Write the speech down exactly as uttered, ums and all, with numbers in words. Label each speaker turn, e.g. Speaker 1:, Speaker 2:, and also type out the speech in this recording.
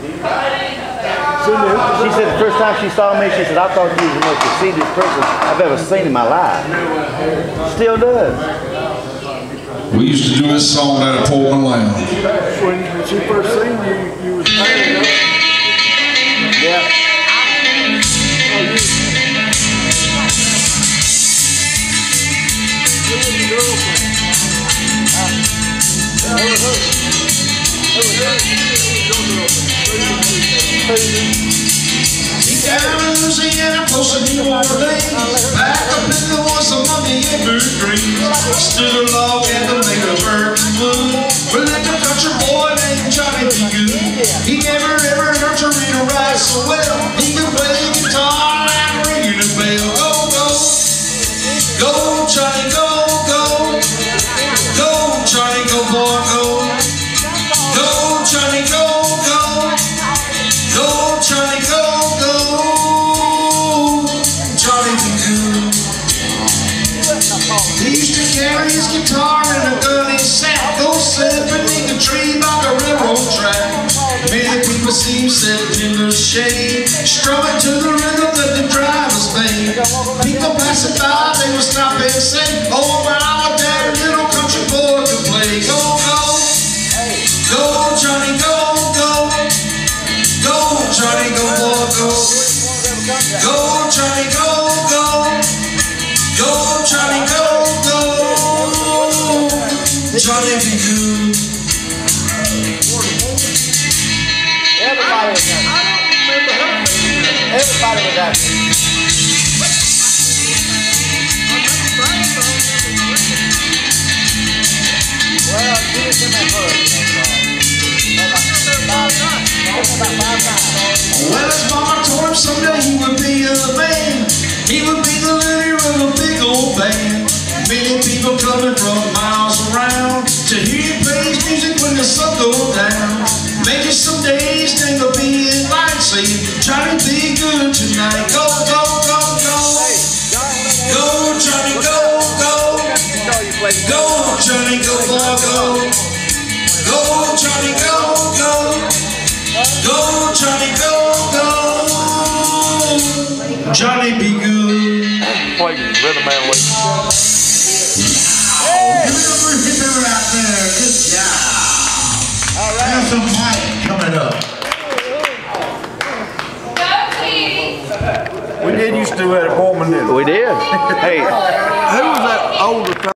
Speaker 1: She said the first time she saw me, she said, I thought you was the most conceited person I've ever seen in my life. Still does.
Speaker 2: We used to do this song down at Pullman Lounge.
Speaker 3: When she first seen you, you was playing up.
Speaker 1: Yeah.
Speaker 3: Who was your girlfriend? Huh? Who was her? Who was her? Your girlfriend.
Speaker 2: Down in Louisiana, close to New Orleans, back up in the woods of Monday evergreen, stood a log and to make a virgin wood. Well, like a country boy named Johnny B. Good. He never ever learned to read or write so well. He could play the guitar and ringing a bell. Go, go, go, Johnny, go, go, go, Johnny, go, boy, go, go, Johnny, go, go, go, Johnny, go. He used to carry his guitar in a gunny sack, go sit beneath a tree by the railroad track. Many people see him sitting in the shade, strumming to the rhythm that the drivers made. People passing by, they would stop and say, oh, wow, that little country boy can play. Go, go, go, Johnny, go, go, go, Johnny, go, boy, go, go, Johnny, go, go, go, Johnny, go. Johnny be good.
Speaker 1: Everybody was happy.
Speaker 3: I don't remember her.
Speaker 1: Everybody was happy. Well, give it to me first.
Speaker 2: Well, his mama told him someday he would be a man. He would be the leader of a big old band. Many people coming from miles around to hear him play his music when the sun goes down. Maybe some days they will be in line saying, Johnny, be good tonight. Go, go, go, go. Go, Johnny, go, go. Go, Johnny, go, boy, go. Go, Johnny, go, go. Go, Johnny, go, go. Johnny, be good.
Speaker 1: Play the rhythm man with you.
Speaker 2: Hey. Give it up for him out there. Good job.
Speaker 1: All right.
Speaker 2: Have some fight coming up.
Speaker 3: We did used to do that at Pullman, didn't we?
Speaker 1: We did. Hey.
Speaker 3: Who was that older